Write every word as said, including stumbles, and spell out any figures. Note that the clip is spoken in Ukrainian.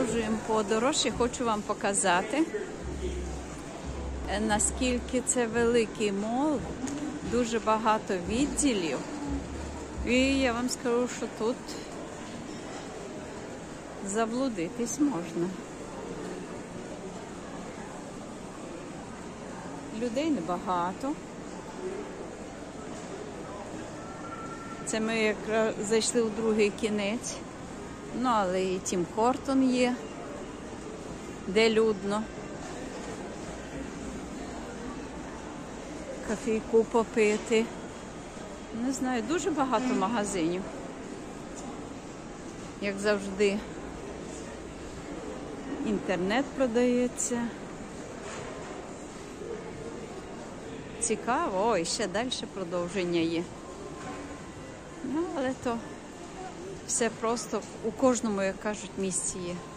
продовжуємо подорож і хочу вам показати, наскільки це великий мол, дуже багато відділів. І я вам скажу, що тут заблудитись можна. Людей небагато. Це ми якраз зайшли у другий кінець. Ну, але і Тім Хортон є, де людно. Кофійку попити. Не знаю, дуже багато магазинів. Як завжди, інтернет продається. Цікаво. Ой, ще далі продовження є. Ну, але то все просто у кожному, як кажуть, місці є.